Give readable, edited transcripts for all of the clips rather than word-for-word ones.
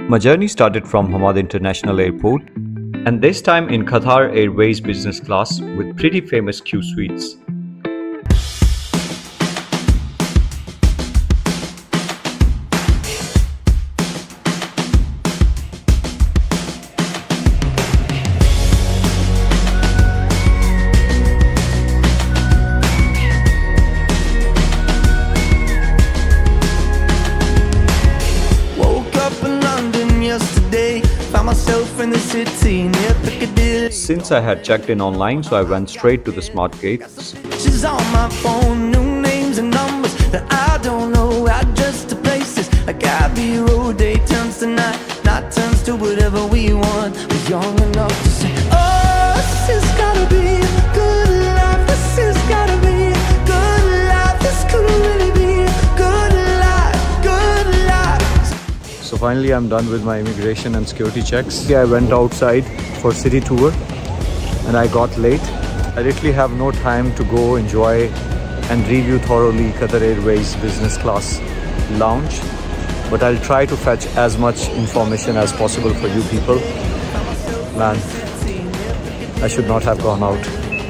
My journey started from Hamad International Airport, and this time in Qatar Airways business class with pretty famous Q suites. Since I had checked in online, so I went straight to the smart gates. She's on my phone, new names and numbers that I don't know, address to places like Abbey Road. Day turns to night, night turns to whatever we want. We're young enough to say, oh, this has gotta be a good life. This has gotta be a good life. This could really be a good life, good life. So finally I'm done with my immigration and security checks. I went outside for city tour and I got late. I literally have no time to go enjoy and review thoroughly Qatar Airways business class lounge, but I'll try to fetch as much information as possible for you people. Man, I should not have gone out.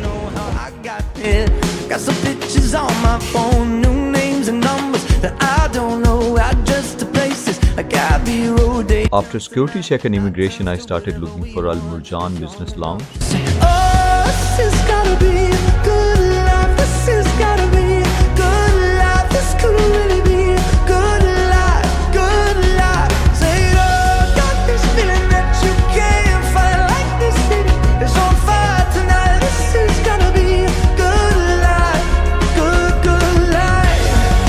Got some pictures on my phone, new names and numbers that I don't know, address to places like Abbey Road. After security check and immigration, I started looking for Al Murjan business lounge. Oh, this has gotta be a good life. This has gotta be a good life. This could really be a good life, good life. Say it all, got this feeling that you can't fight, like this city is on fire tonight. This has gotta be a good life, good, good life.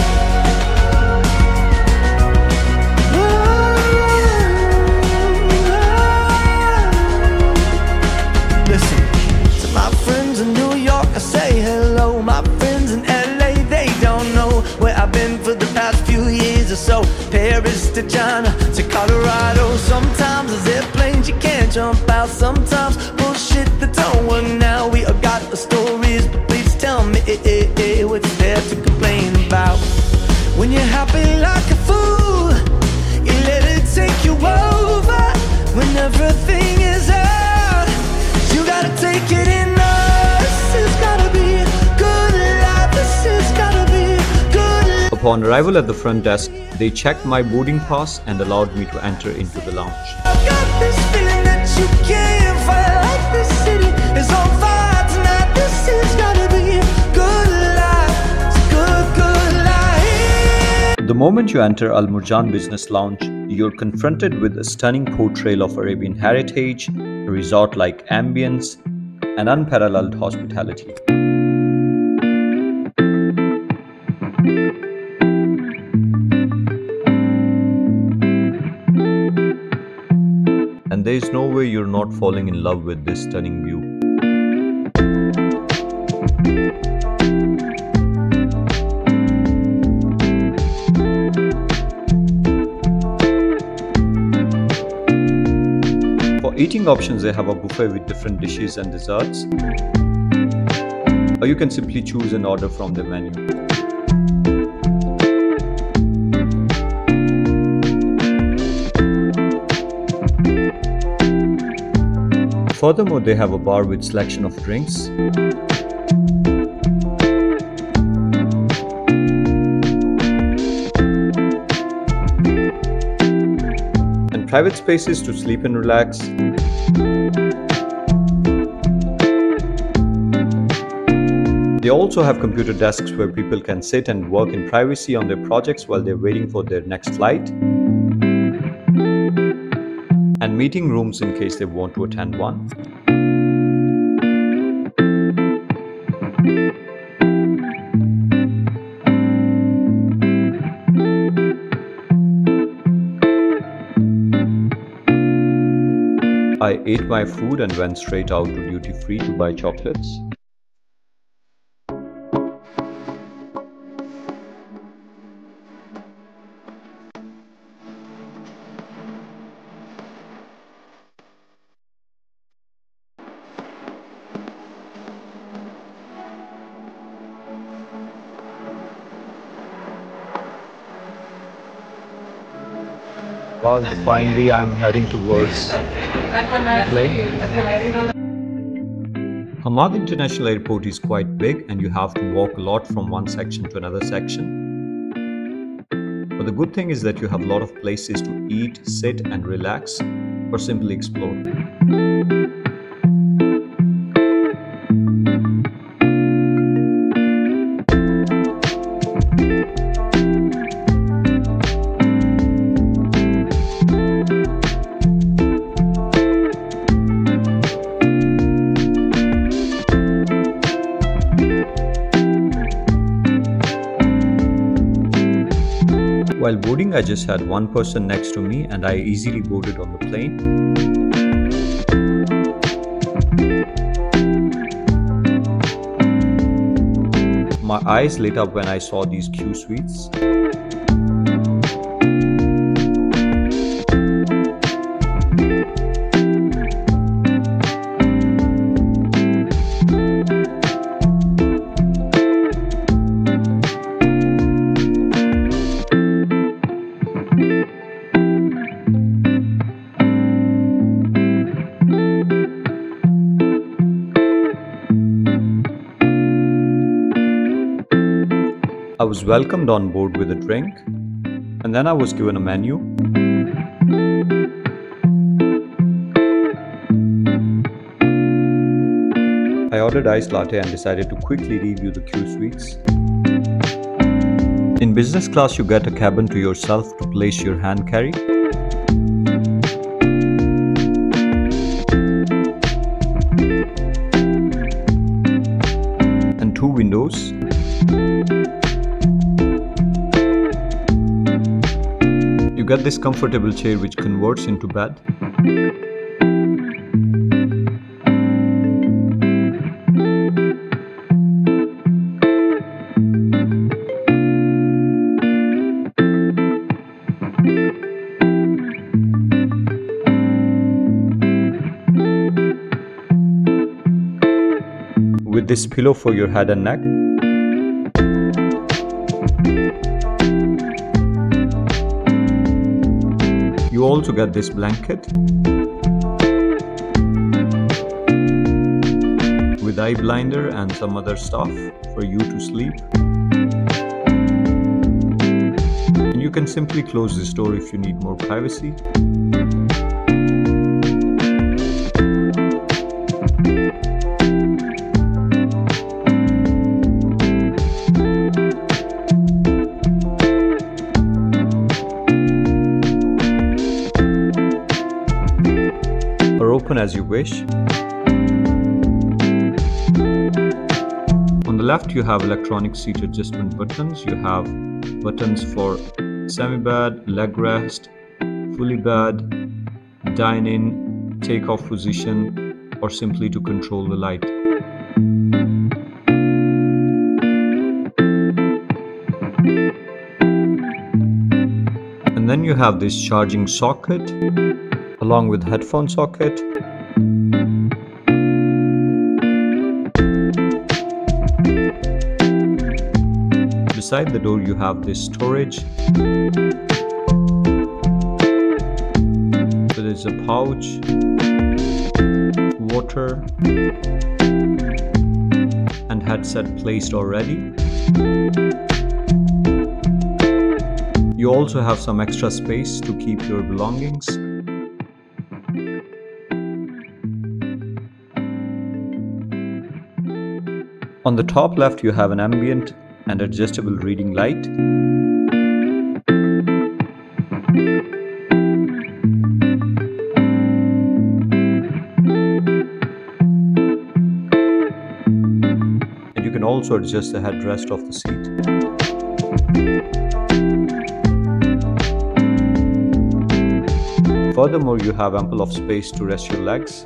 Listen, to my friends in New York, I say hello. My friends in LA, they don't know where I've been for the past few years or so. Paris to China to Colorado. Sometimes there's airplanes you can't jump out. Sometimes bullshit that don't work now. We all got the stories, but please tell me what's there to complain about. When you're happy like a fool, you let it take you over. When everything is out, you gotta take it in. This has gotta be a good life. This has gotta be a good life. Upon arrival at the front desk, they checked my boarding pass and allowed me to enter into the lounge. I've got this feeling that you can't fight, like this city is on fire tonight. This has gotta be a good life. It's a good, good life. The moment you enter Al Murjan business lounge, you're confronted with a stunning portrayal of Arabian heritage, resort-like ambience, and unparalleled hospitality. And there is no way you're not falling in love with this stunning view. For eating options, they have a buffet with different dishes and desserts, or you can simply choose and order from the menu. Furthermore, they have a bar with selection of drinks. And private spaces to sleep and relax. They also have computer desks where people can sit and work in privacy on their projects while they're waiting for their next flight. And meeting rooms in case they want to attend one. I ate my food and went straight out to duty free to buy chocolates. Well, finally I'm heading towards plane. Hamad International Airport is quite big and you have to walk a lot from one section to another section. But the good thing is that you have a lot of places to eat, sit and relax or simply explore. While boarding, I just had one person next to me and I easily boarded on the plane. My eyes lit up when I saw these Q suites. I was welcomed on board with a drink, and then I was given a menu. I ordered iced latte and decided to quickly review the Q suites. In business class, you get a cabin to yourself to place your hand carry. And 2 windows. You get this comfortable chair which converts into bed. With this pillow for your head and neck. You also get this blanket with eye blinder and some other stuff for you to sleep. And you can simply close this door if you need more privacy. Or open as you wish. On the left you have electronic seat adjustment buttons. You have buttons for semi-bed, leg rest, fully bed, dine in, take off position, or simply to control the light. And then you have this charging socket along with headphone socket. Beside the door you have this storage. So there's a pouch, water, and headset placed already. You also have some extra space to keep your belongings. On the top left you have an ambient and adjustable reading light. And you can also adjust the headrest of the seat. Furthermore, you have ample of space to rest your legs.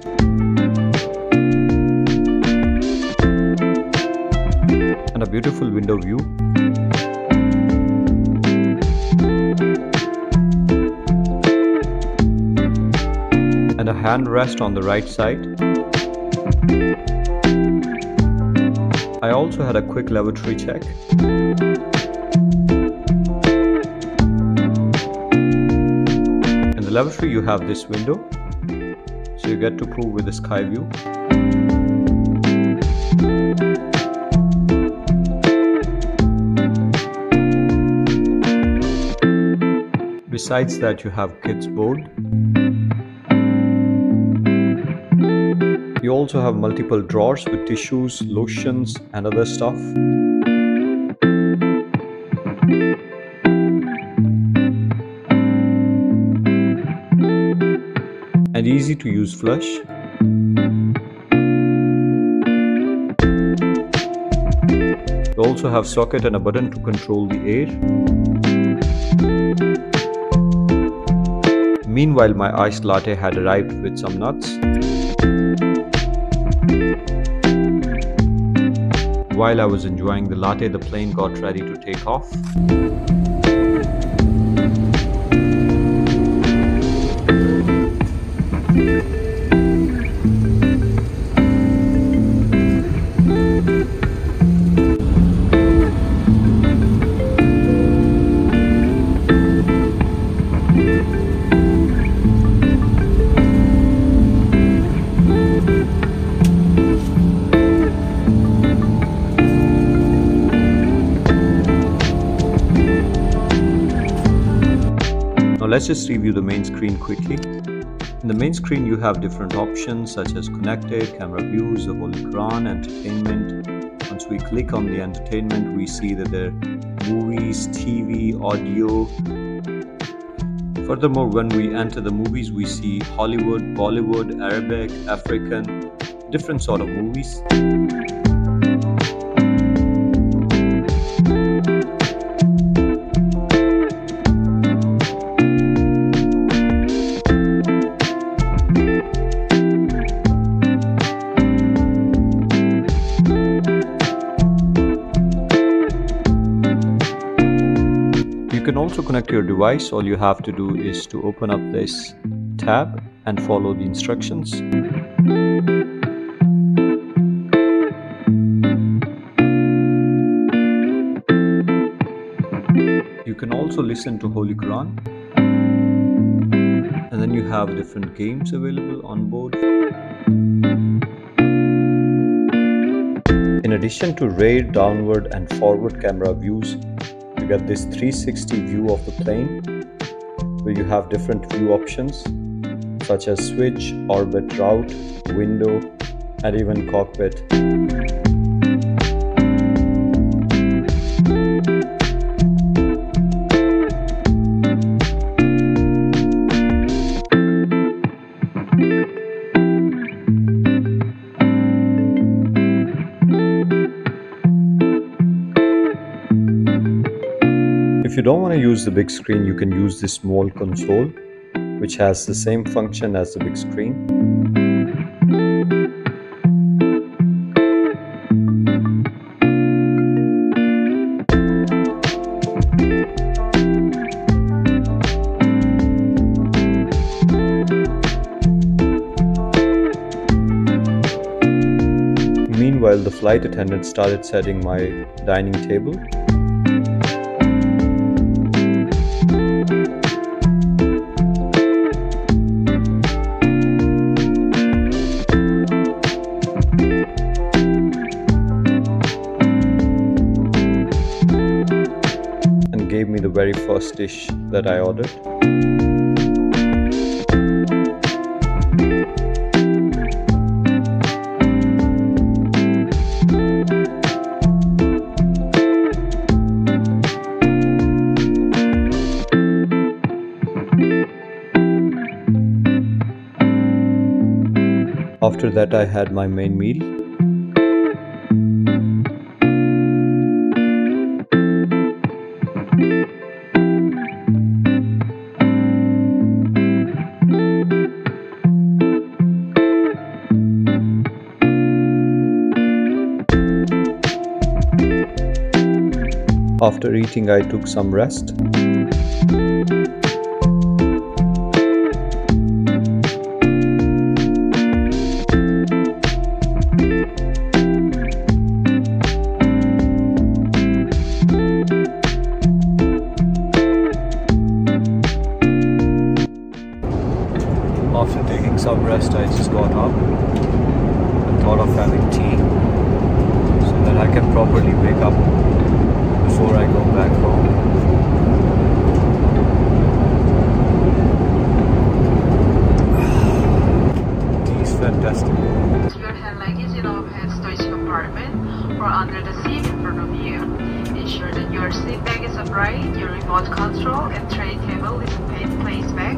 And a beautiful window view. And a hand rest on the right side. I also had a quick lavatory check. the lavatory you have this window, so you get to pool with the sky view. Besides that, you have kids board. You also have multiple drawers with tissues, lotions and other stuff. And easy to use flush. You also have socket and a button to control the air. Meanwhile, my iced latte had arrived with some nuts. While I was enjoying the latte, the plane got ready to take off. Let's just review the main screen quickly. In the main screen you have different options such as connected, camera views, the Holy Quran, entertainment. Once we click on the entertainment, we see that there are movies, TV, audio. Furthermore, when we enter the movies, we see Hollywood, Bollywood, Arabic, African, different sort of movies. You can also connect your device. All you have to do is to open up this tab and follow the instructions. You can also listen to Holy Quran. And then you have different games available on board. In addition to rear, downward and forward camera views, you get this 360 view of the plane, where you have different view options such as switch, orbit, route, window, and even cockpit. If you don't want to use the big screen, you can use this small console, which has the same function as the big screen. Meanwhile, the flight attendant started setting my dining table. Gave me the very first dish that I ordered. After that, I had my main meal. After eating, I took some rest. After taking some rest, I just got up and thought of having tea so that I can properly wake up before I go back home. Tea is fantastic. Your hand luggage in overhead storage compartment or under the seat in front of you. Ensure that your seat bag is upright, your remote control and tray table is placed back.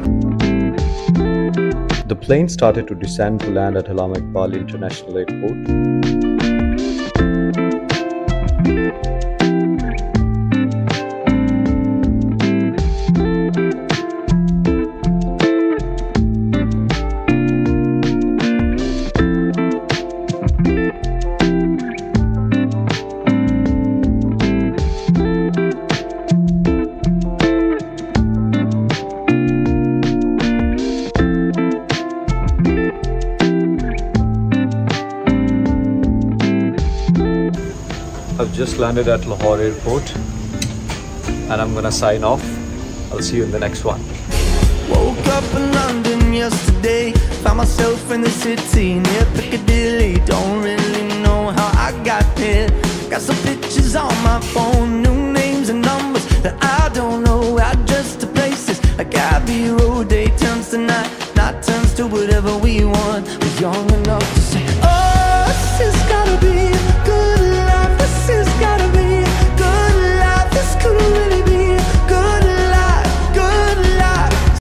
The plane started to descend to land at Allama Iqbal International Airport. I've just landed at Lahore Airport and I'm gonna sign off. I'll see you in the next one. Woke up in London yesterday, found myself in the city near Piccadilly. Don't really know how I got there. Got some pictures on my phone, new names and numbers that I don't know. Address to places like Abbey Road. Day turns to night, night turns to whatever we want. We're young enough to say